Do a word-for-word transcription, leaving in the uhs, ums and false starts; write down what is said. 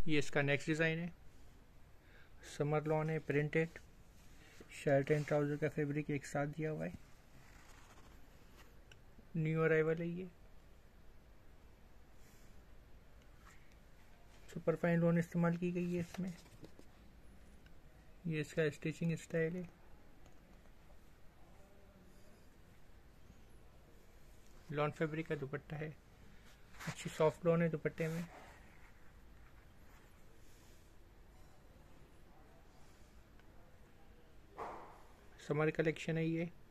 ये इसका next design है, समर लॉन है, प्रिंटेड, शर्ट एंड ट्राउज़र का फैब्रिक एक साथ दिया हुआ है, न्यू अराइवल है ये। सुपर फाइन लॉन इस्तेमाल की गई है इसमें। ये इसका स्टिचिंग स्टाइल है। लॉन फैब्रिक का दुपट्टा है, अच्छी सॉफ्ट लॉन है दुपट्टे में। समर कलेक्शन है ये।